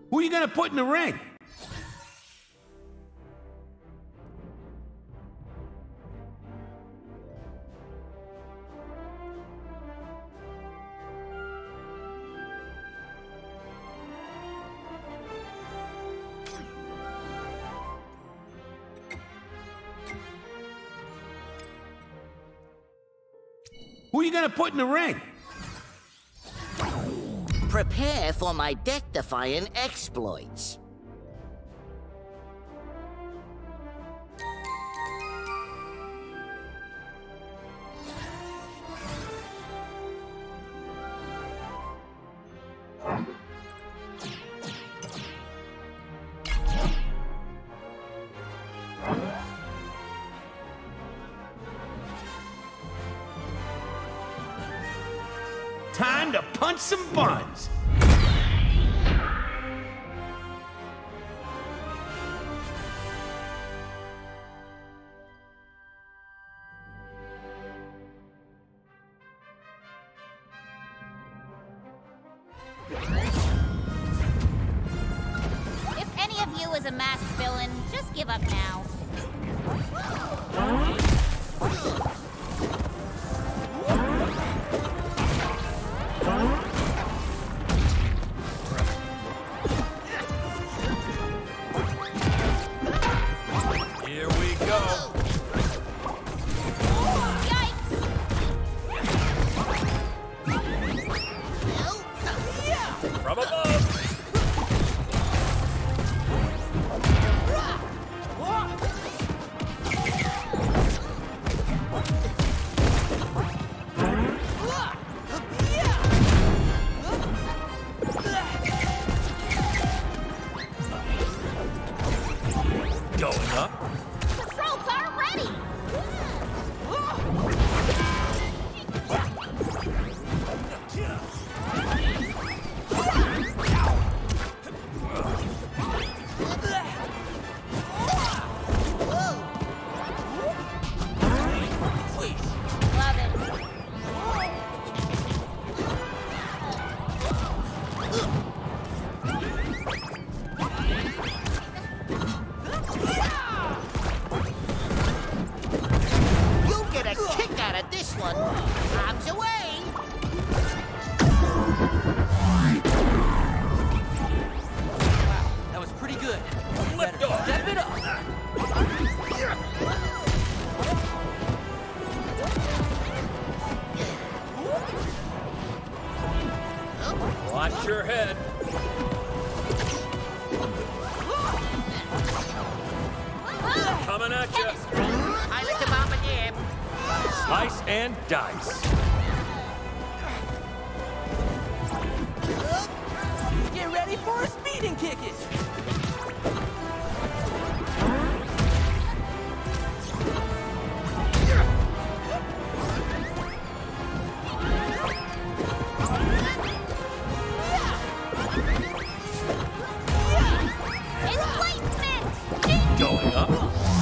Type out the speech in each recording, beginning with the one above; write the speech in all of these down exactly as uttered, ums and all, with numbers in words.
Who are you gonna put in the ring? Who are you gonna put in the ring? Prepare for my death-defying exploits. Time to punch some buns. If any of you is a masked villain, just give up now. Here we go. From above. Going up. Patrol car ready! Love it. You'll get a kick out of this one. Arms away. Wow, that was pretty good. Lift Better off. step it up. Watch your head. Coming at you. I let the bomb again. Slice and dice. Get ready for a speeding ticket. Enlightenment! Going up.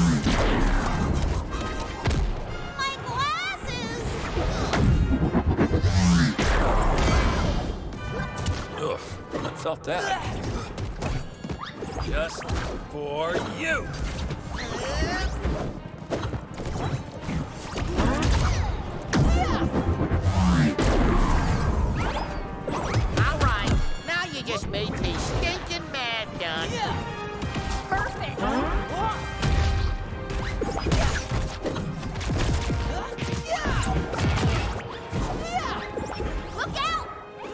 My glasses! Ugh, I felt that. Just for you. All right, now you just made me stinking mad, Dun. Perfect! Look out!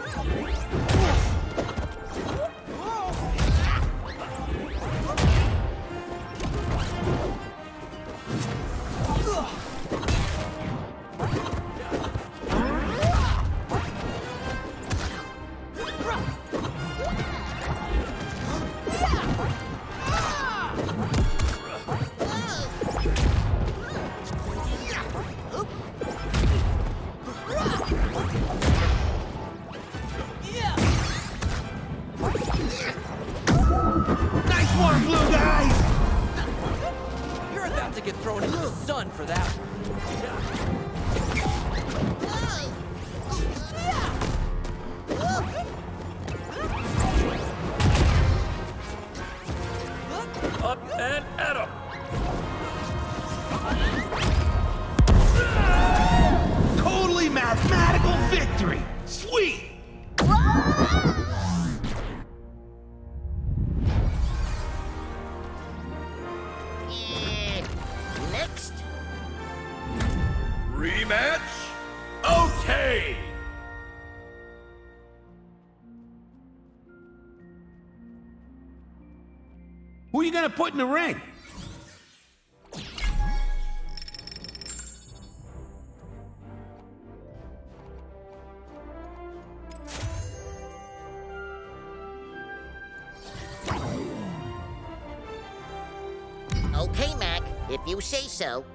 Nice one, blue guys! You're about to get thrown into the sun for that one. Who are you gonna put in the ring? Okay, Mac, if you say so.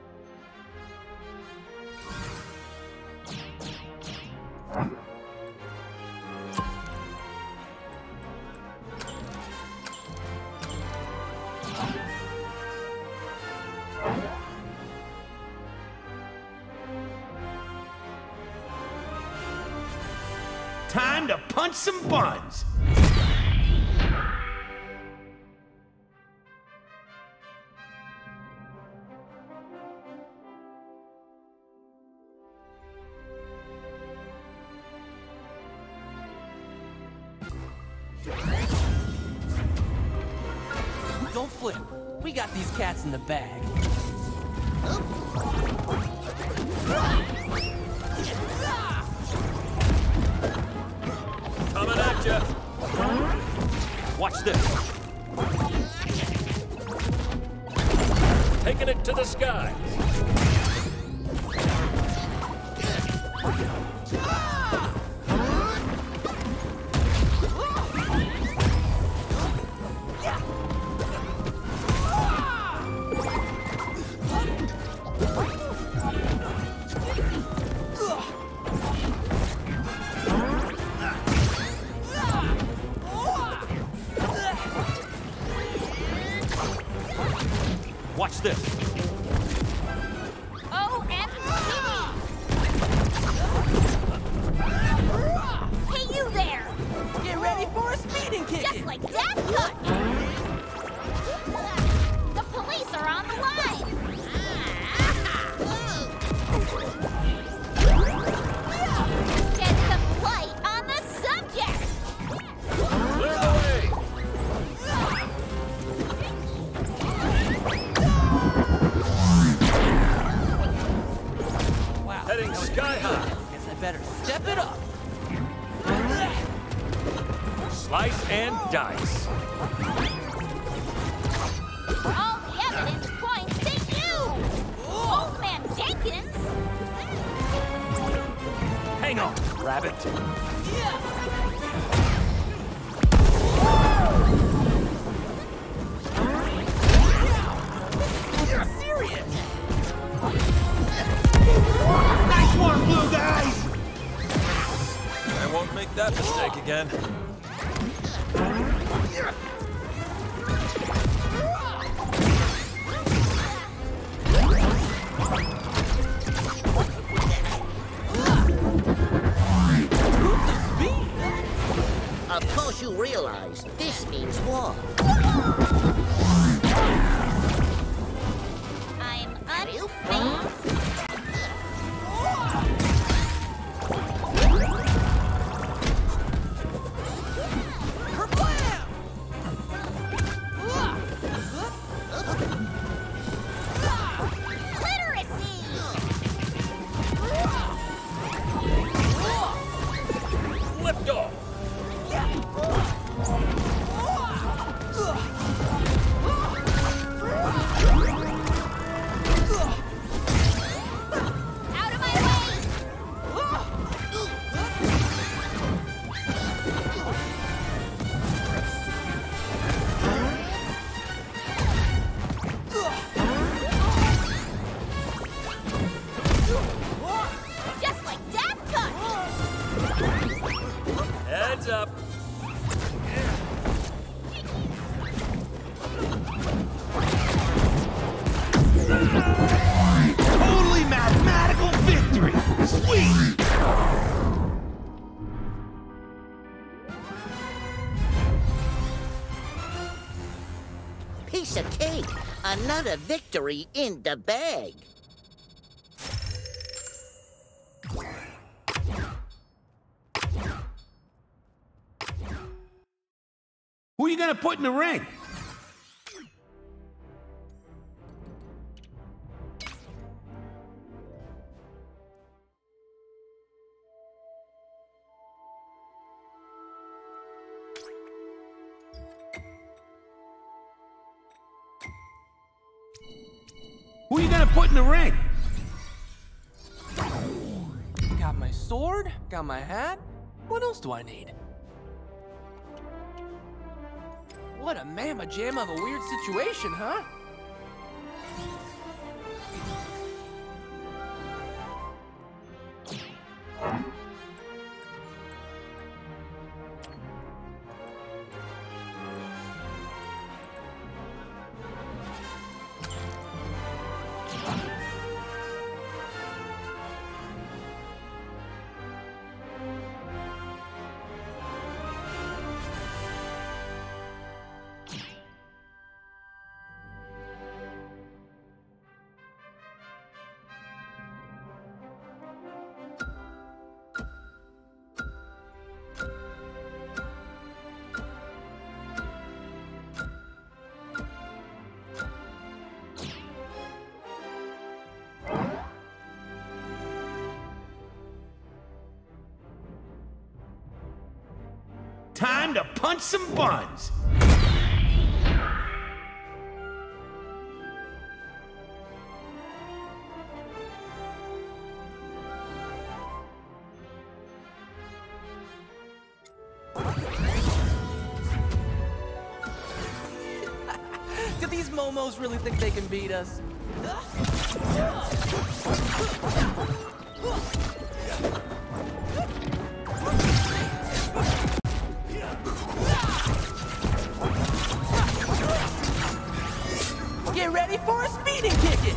Time to punch some buns. Don't flip. We got these cats in the bag. Coming at ya. Watch this. Taking it to the sky. Watch this. O M G! Hey, you there! Get ready for a speeding kick. Just like that cut! The police are on the line! Get some light on the subject! Clear the way. Wow. Heading that was sky pretty good. high. Guess I better step it up. Slice and dice. All the evidence points to you! Old Man Jenkins! Hang on, rabbit. You're serious. Nice one, blue guys! I won't make that mistake again. Of course you realize this means war. I'm unfazed. Literacy! Lift off. Out of my way! Just like that cut! Heads up. Totally mathematical victory! Sweet! Piece of cake. Another victory in the bag. Who are you gonna put in the ring? Who you gonna put in the ring? Got my sword, got my hat. What else do I need? What a mamma jamma of a weird situation, huh? Time to punch some buns. Do these momos really think they can beat us? Get ready for a speeding ticket!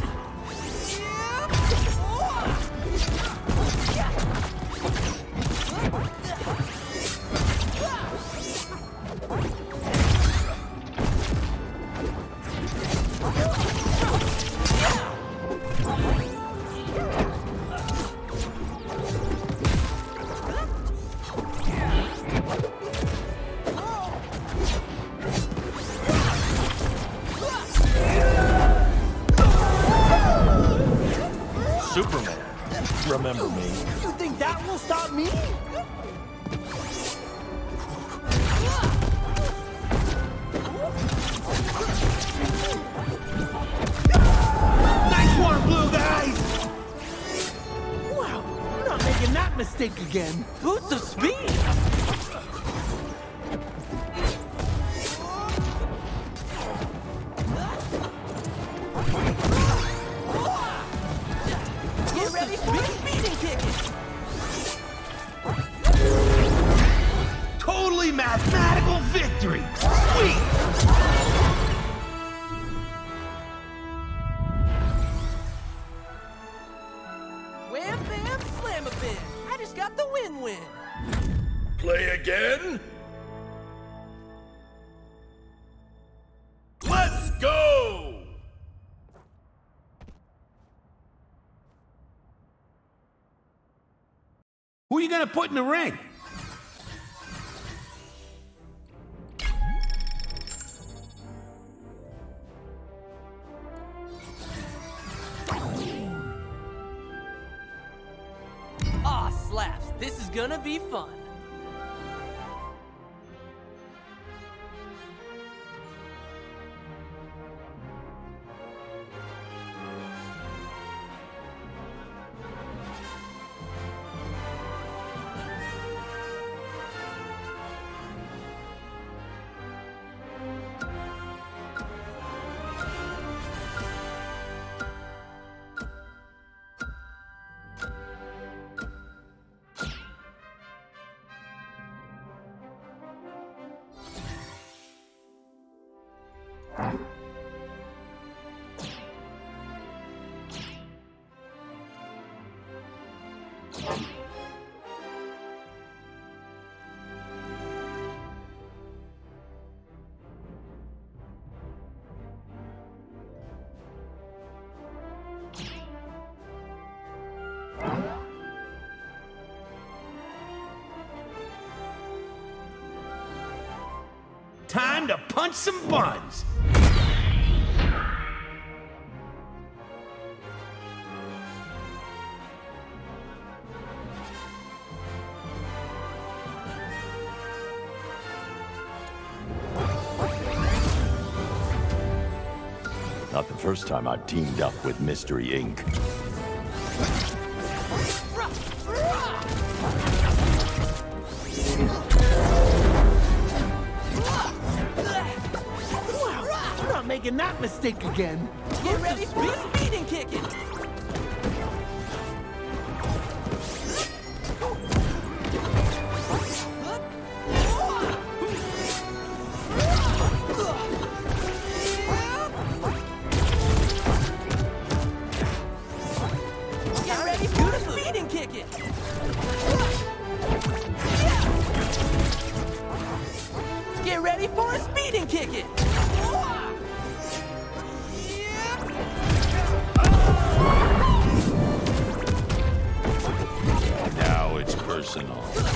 Superman, remember me. You think that will stop me? Nice one, blue guys! Wow, we're not making that mistake again. Boots of speed! Get ready for a speeding ticket! Totally mathematical victory! Sweet! Wham bam slam a bit! I just got the win-win! Play again? Let's go! Who you gonna put in the ring? Aw, slaps! This is gonna be fun! Time to punch some buns. Not the first time I've teamed up with Mystery Incorporated. Wow, you're not making that mistake again. Get ready for a speeding kicking! Get ready for a speeding kicking! Get ready for a speeding kicking! Now it's personal.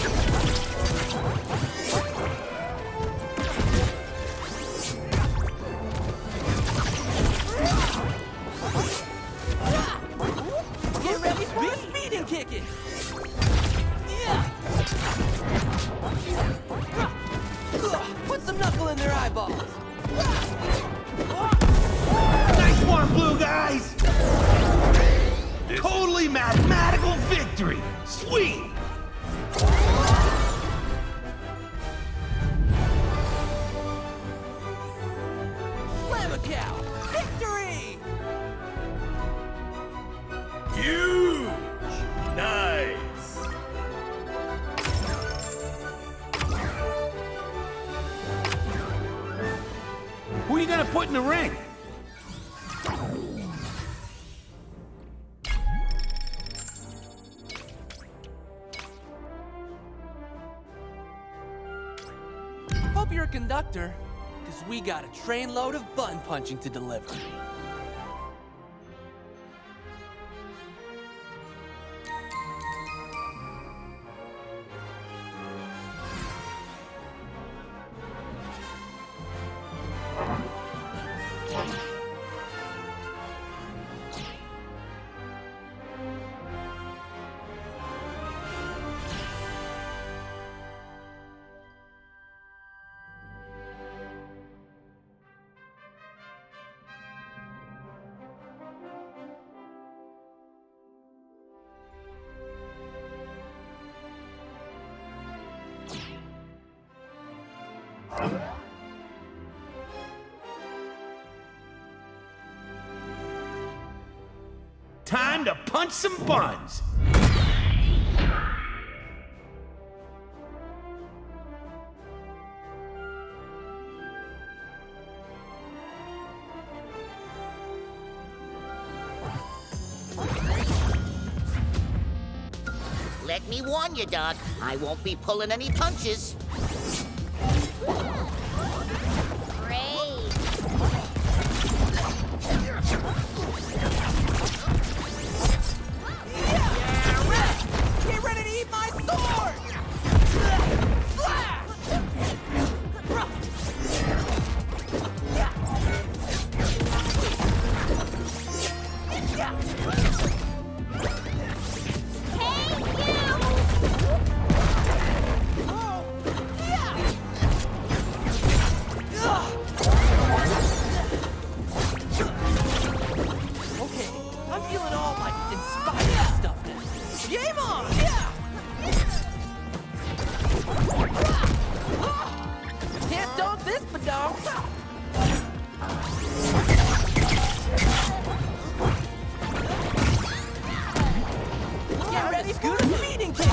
Get ready for a speeding kicking! Put some knuckle in their eyeballs! Nice one, blue guys! This Totally mathematical victory! Sweet! Slam a cow! Victory! huge! Nice! Who are you gonna put in the ring? Hope you're a conductor, because we got a trainload of bun punching to deliver. Time to punch some buns! Let me warn you, Doc. I won't be pulling any punches. Great. Yeah, Red! Get ready to eat my sword! Slash! Okay, I'm feeling all like inspired stuff now. Game on! Yeah! Can't dunk this, Padong! Get ready for a speeding kick!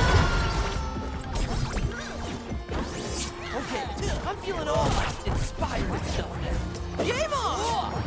Okay, I'm feeling all like inspired stuff now. Game on!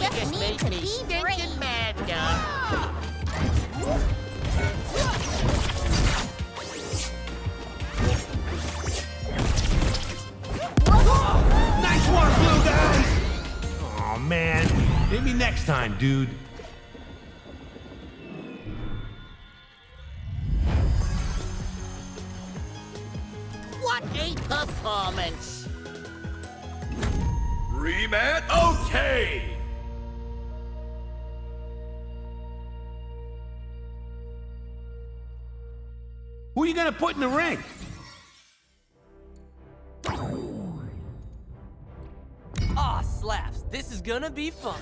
you just just need made to me be stinking brave. mad, Doug. Nice one, blue guys! Aw, man. Maybe next time, dude. What a performance! Rematch? Okay! Who are you gonna put in the ring? Aw, slaps. This is gonna be fun.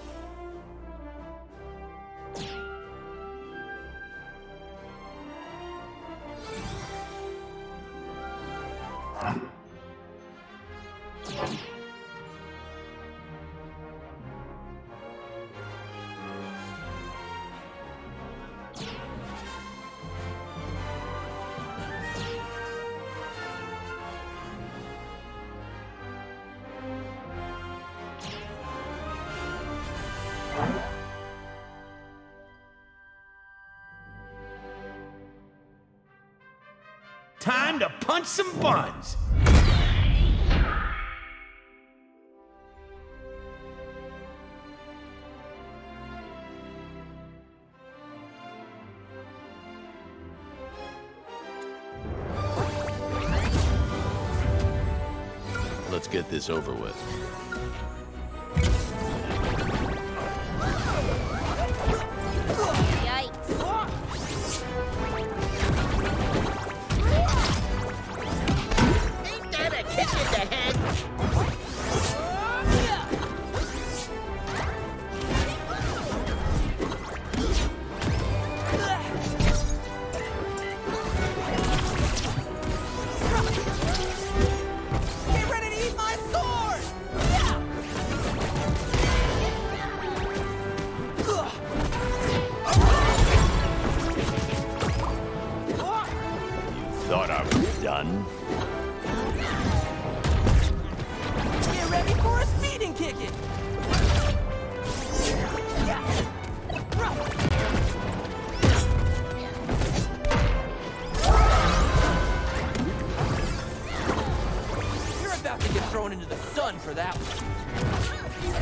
Time to punch some buns! Let's get this over with. Yikes. Ain't that a kick in the head? Get ready to eat my sword! Thought I was done? Get ready for a speeding kicking! You're about to get thrown into the sun for that one.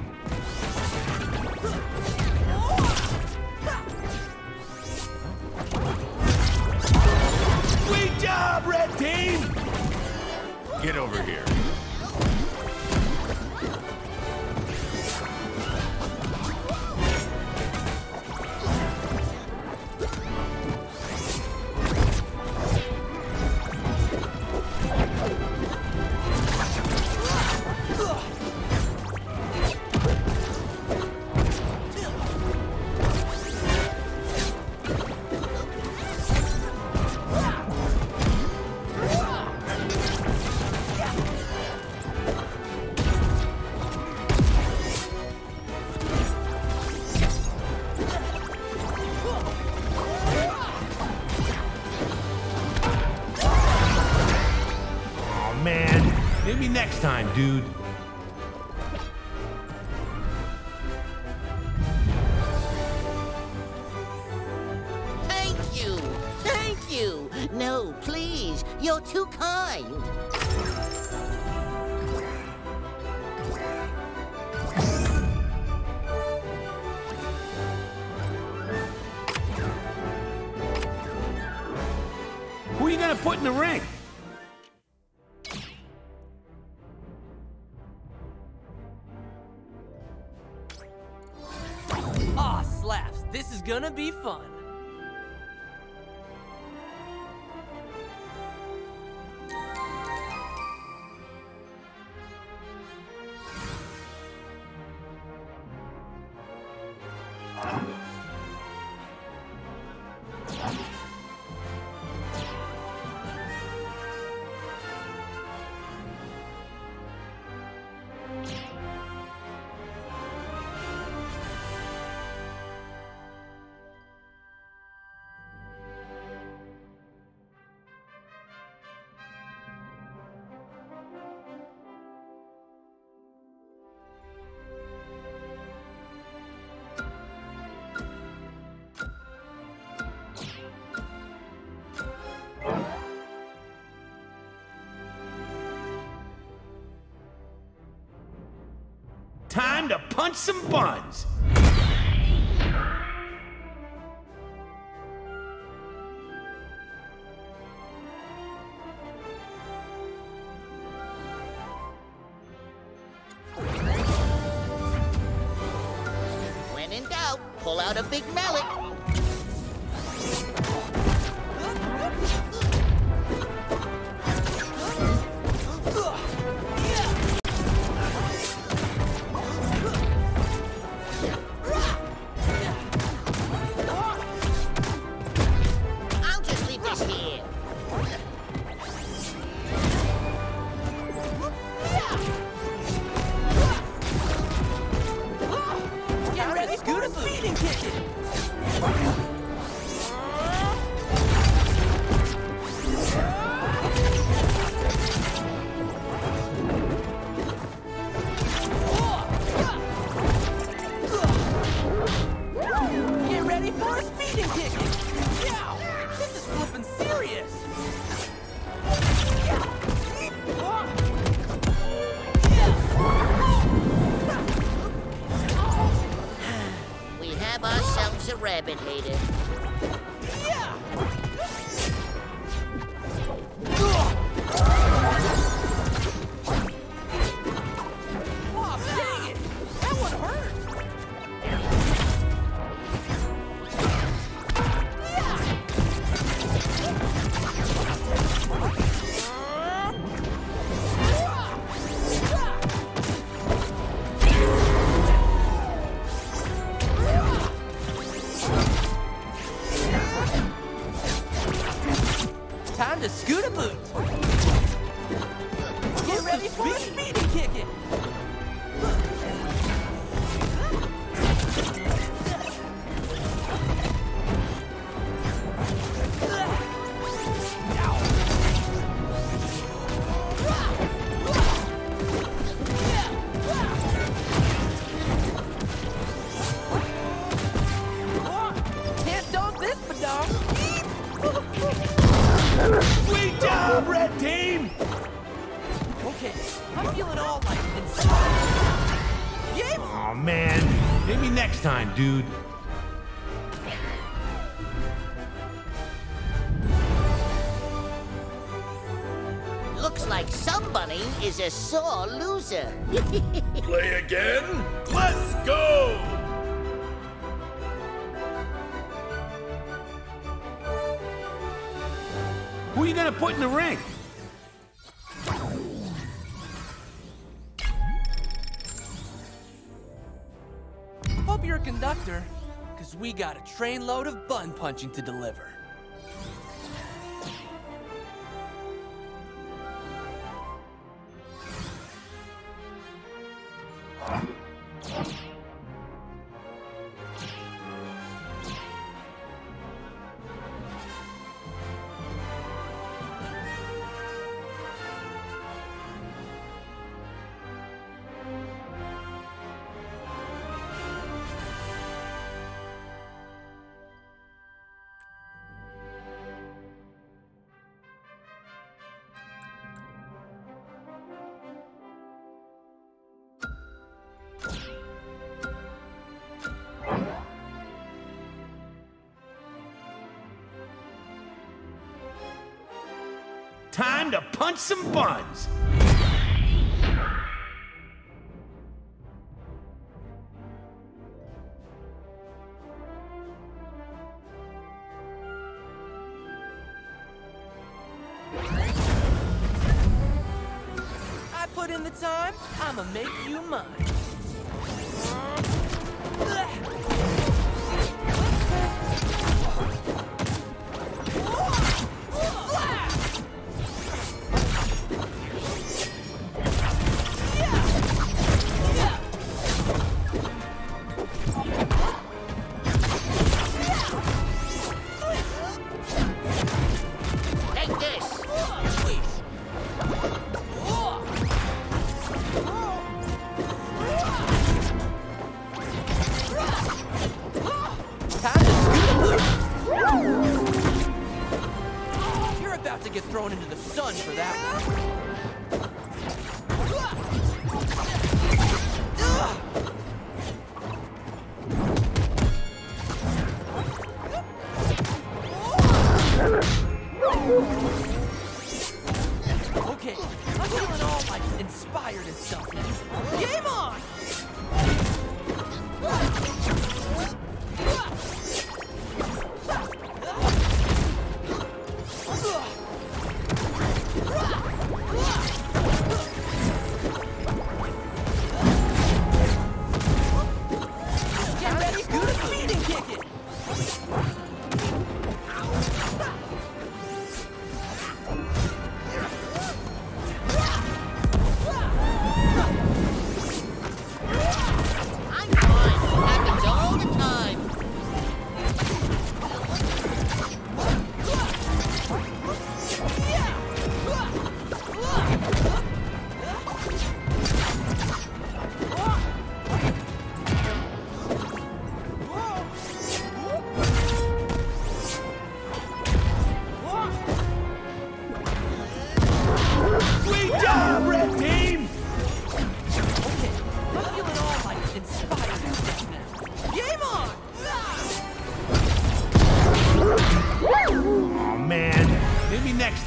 Sweet job, Red Team! Get over here. Aw, man. Maybe next time, dude. Thank you! Thank you! No, please, you're too kind. Who are you gonna put in the ring? Aw, slaps. This is gonna be fun. Time to punch some buns. When in doubt, pull out a big mallet. I'll just leave this here. Get ready for a speeding ticket! Get ready for a speeding ticket! Yeah! This is flippin' serious! We have ourselves a rabbit hater. Oh, dang it! That one hurt! Time to scoot a boot! Get ready for a speeding ticket! Can't dog this, Badong! Sweet job, Red Team! Okay, I'm feeling all like inspired. Yeah, Oh man, maybe next time, dude. Looks like somebody is a sore loser. Play again? Let's go! Who are you gonna put in the ring? hope you're a conductor, because we got a trainload of bun punching to deliver. Time to punch some buns. I put in the time, I'ma make you mine. Take this. Time to scoot. You're about to get thrown into the sun for that one.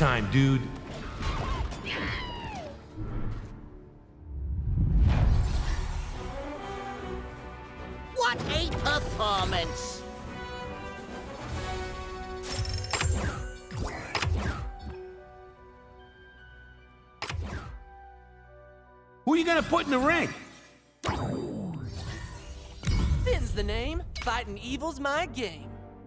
time, dude. What a performance! Who are you gonna put in the ring? Finn's the name. Fighting evil's my game.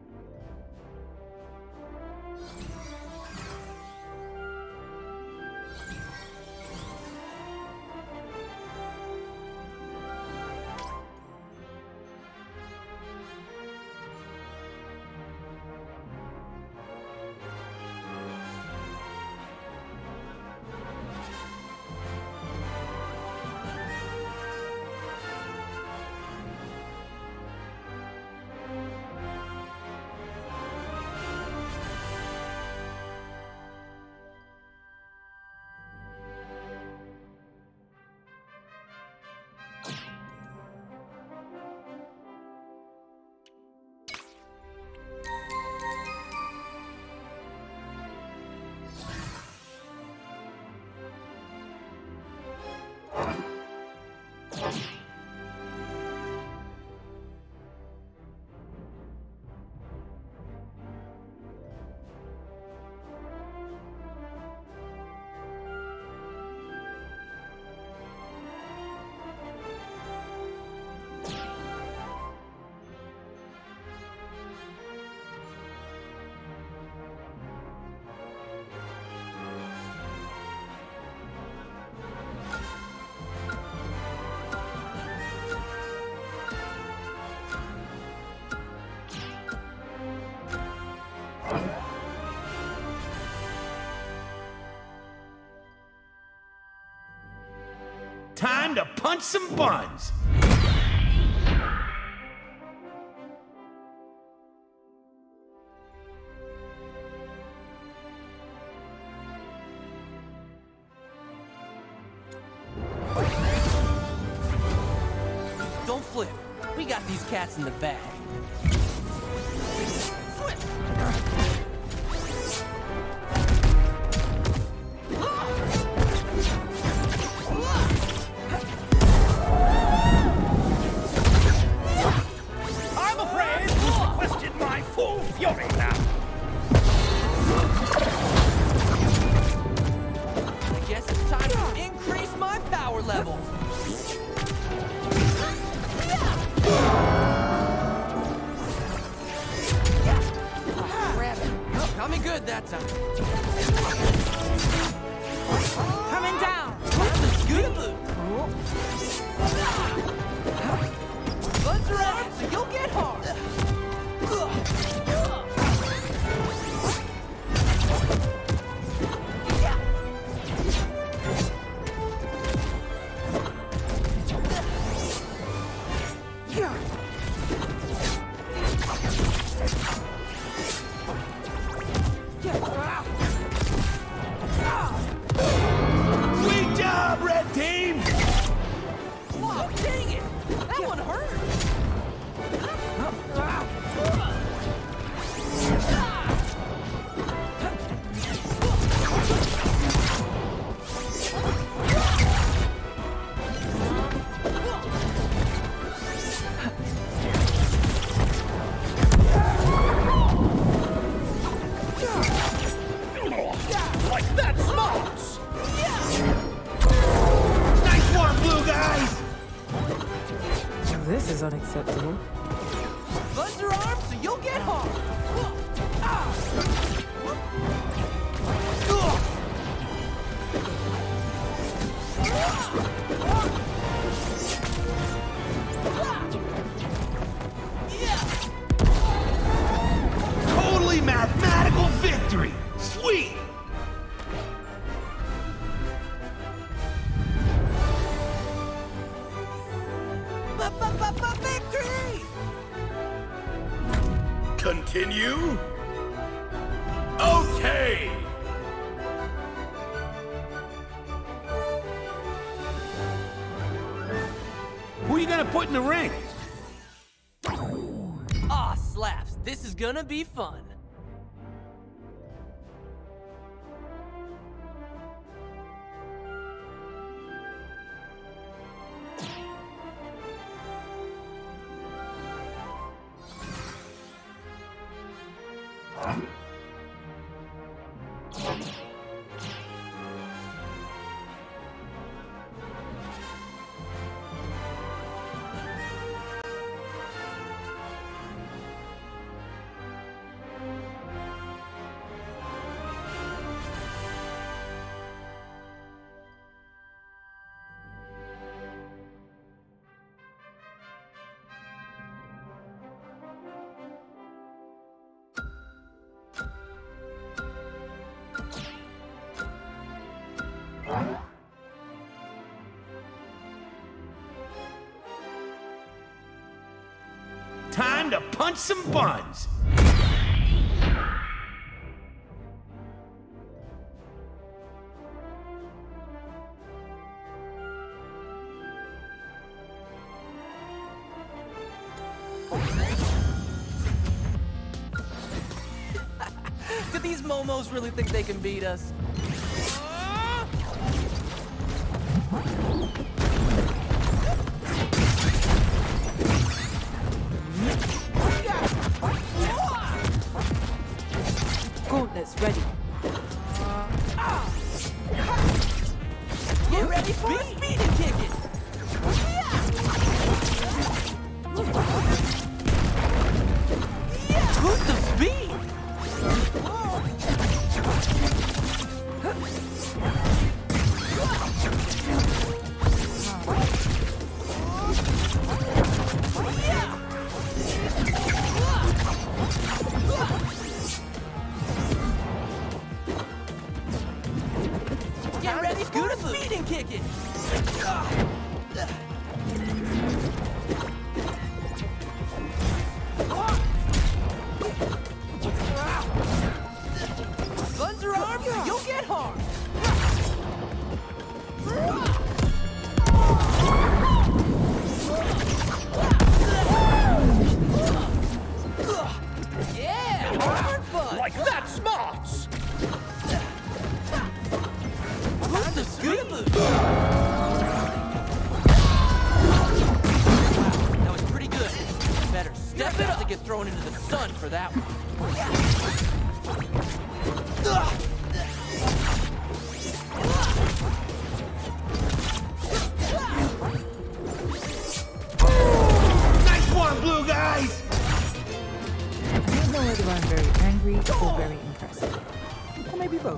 Time to punch some buns. Don't flip. We got these cats in the bag. I'm afraid you've requested my full fury now. I guess it's time to increase my power levels. Grab it. Got me good that time. Coming down. Scootaloo. Buns are out, so you'll get hard. Sweet job, Red Team! Wow, dang it! That one hurt! Like that smarts! Nice work, blue guys! This is unacceptable. Buns are armed, so you'll get hard! Totally mathematical victory! Sweet! Victory! Continue? Okay! Who are you gonna put in the ring? Aw, slaps. This is gonna be fun. Time to punch some buns. Do these momos really think they can beat us? Gauntlets ready. Get ready for a speeding ticket! Boost of speed! Get ready for a speeding ticket! Guns are armed, you'll get harmed! Yeah, hard fun! Like that, smarts! Boost of speed! That was pretty good. Better step it up to get thrown into the sun for that one. Nice one, blue guys. I don't know whether I'm very angry or very impressed. Or maybe both.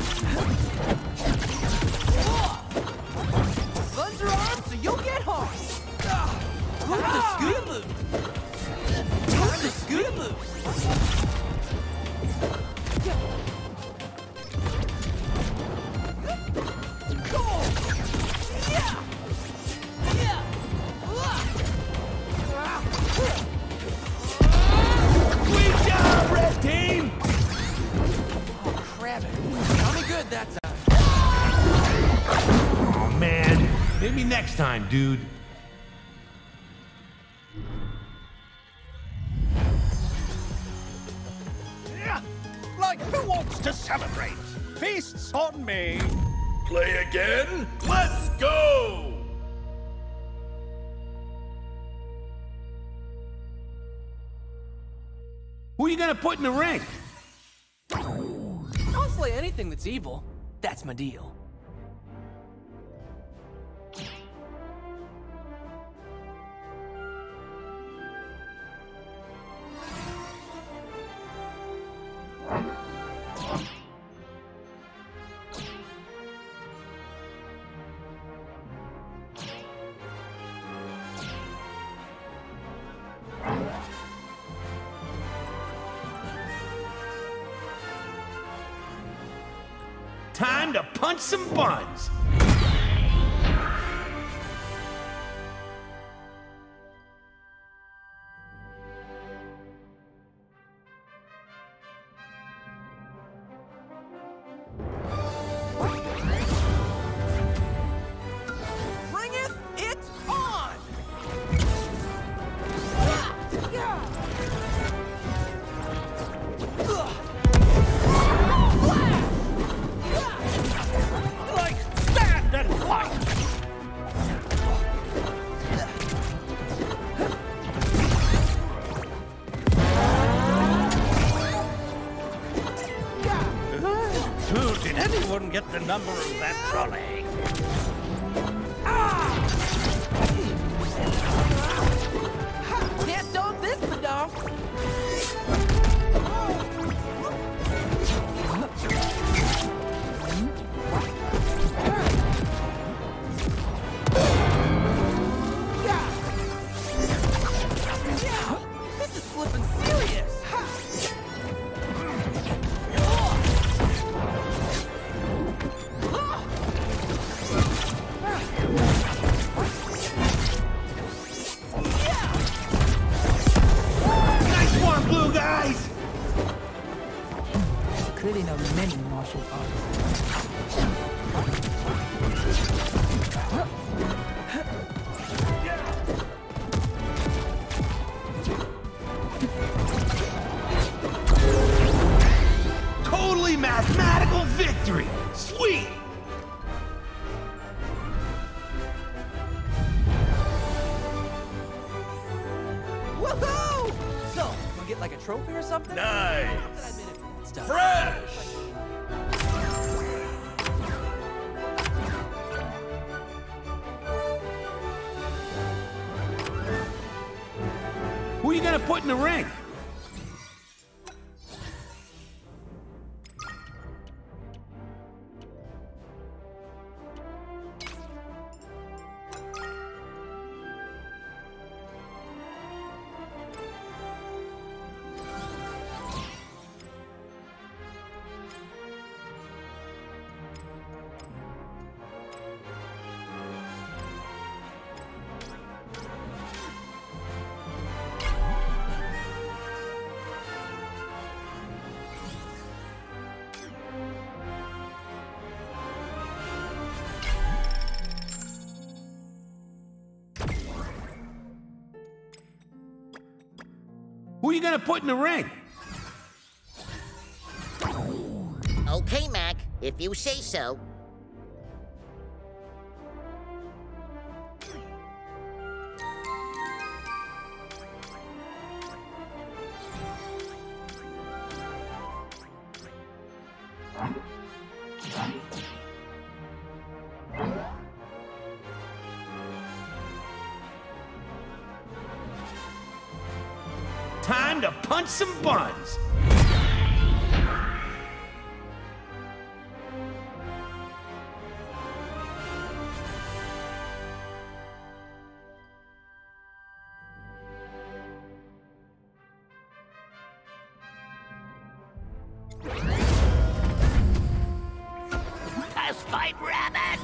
Guns are armed, so you'll get harmed. Boost of Scootaloo! Boost of Scootaloo! Sweet job, red team. Oh, crap it. Got me good that time. Oh man, maybe next time, dude. Yeah. Like, who wants to celebrate? Feasts on me! Play again? Let's go! Who are you gonna put in the ring? I'll slay anything that's evil. That's my deal. Time to punch some buns. Bringeth it on! Like number of that trolley. Can't dog this, madam. This is flippin' serious. Nice one, blue guys! Clearly know many martial arts. Totally mathematical victory! Sweet! Woohoo! So, we get like a trophy or something? Nice. Not that I made it for that stuff. Fresh. Who are you gonna put in the ring? Who are you gonna put in the ring? Okay, Mac, if you say so. Time to punch some buns! Let's fight rabbit!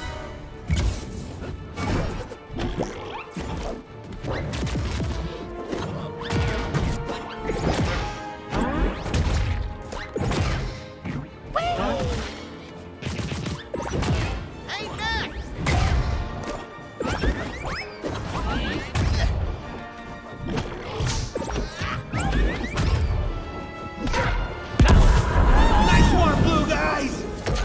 Hey, Mac! Nice one, blue guys!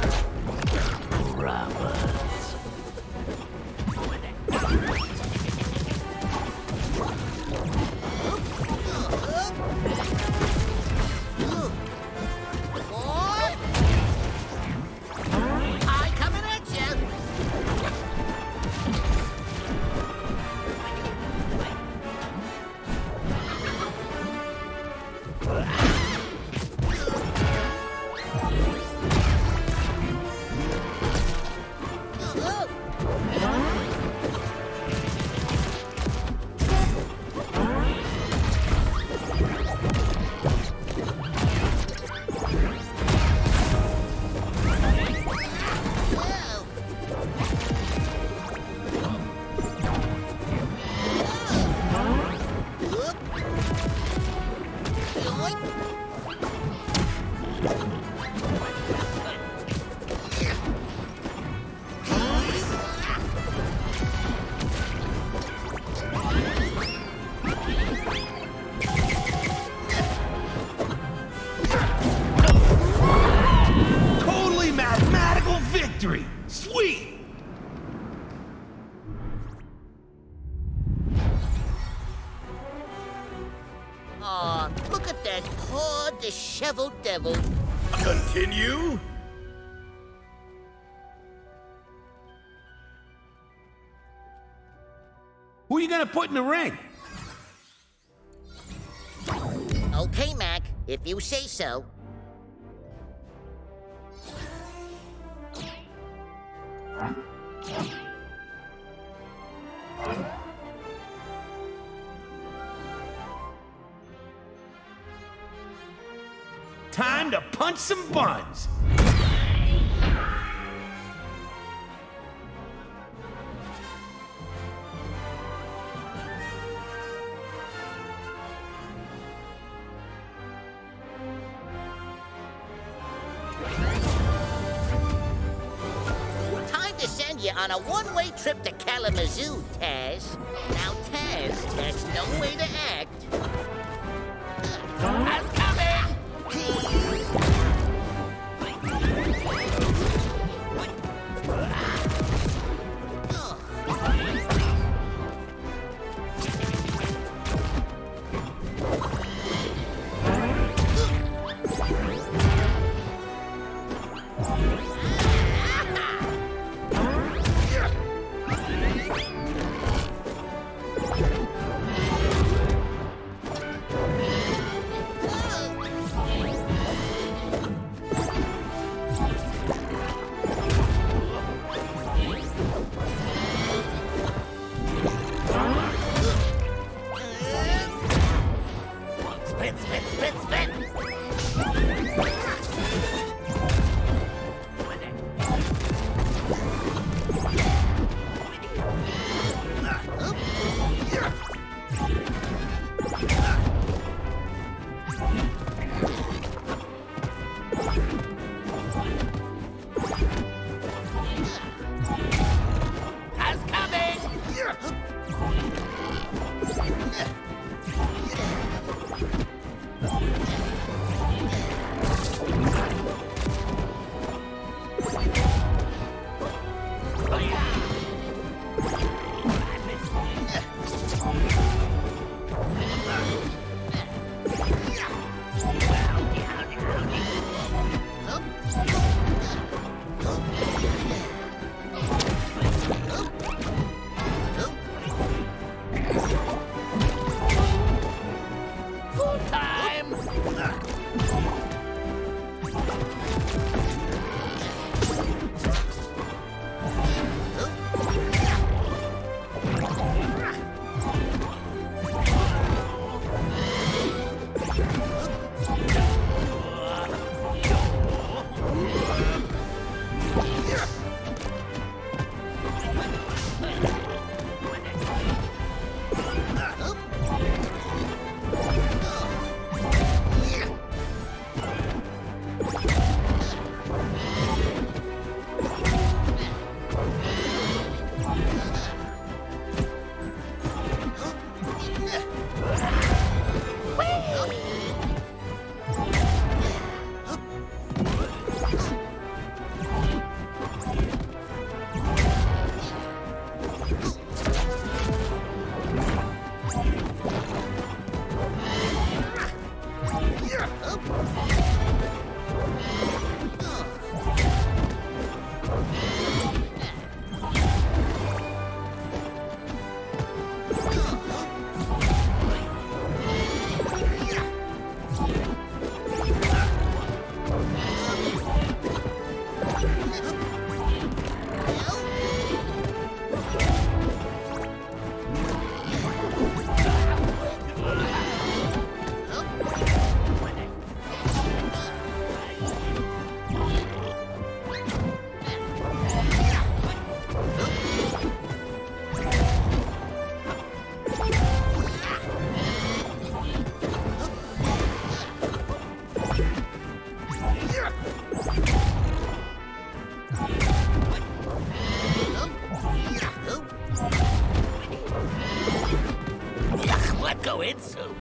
I coming at you! Totally mathematical victory! Sweet! Aw, look at that poor, disheveled devil. Continue. Who are you gonna put in the ring? Okay, Mac, if you say so. Time to punch some buns. Time to send you on a one-way trip to Kalamazoo, Taz. Now, Taz, there's no way to act. I'm coming! Spin, spin, spin, spin! Taz coming! Full time! Let go in soon.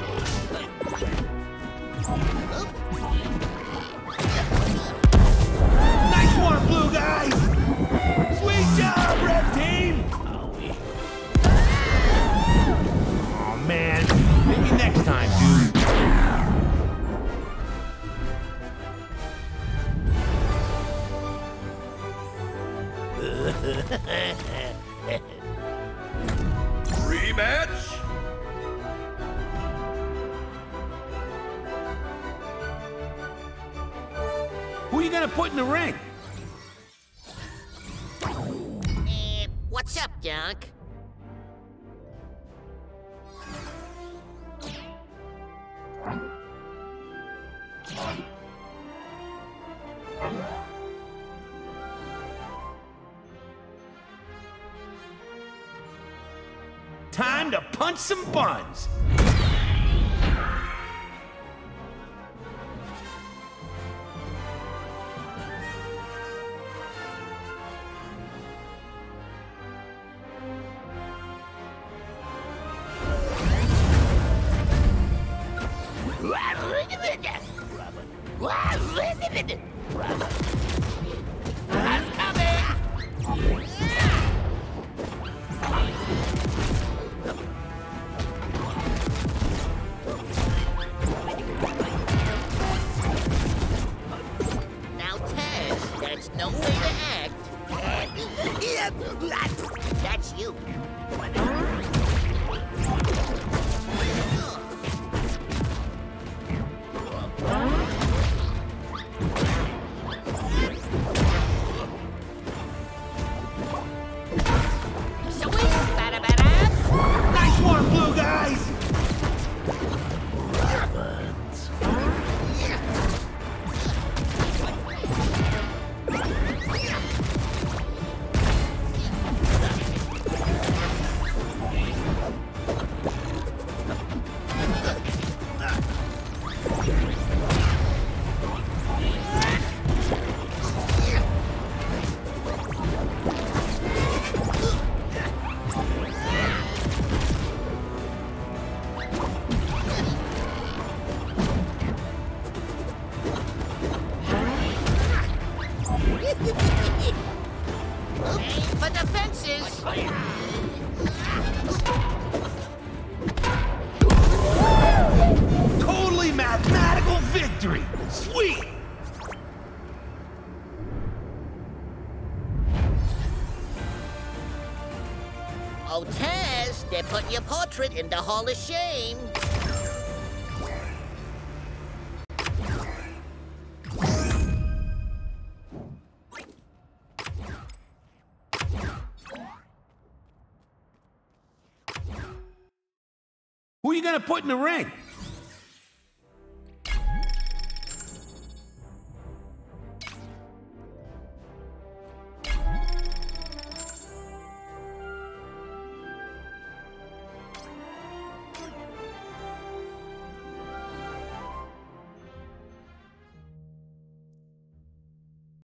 Nice one, blue guys! Sweet job, red team! Oh man, maybe next time, dude. Who you gonna put in the ring? Eh, what's up, Dunk? Time to punch some buns. I'm coming! Now, Taz, that's no way to act. That's you. Nice one, blue guys! Aim for the fences. Totally mathematical victory! Sweet! Oh, Taz, they're putting your portrait in the Hall of Shame. Who you gonna put in the ring?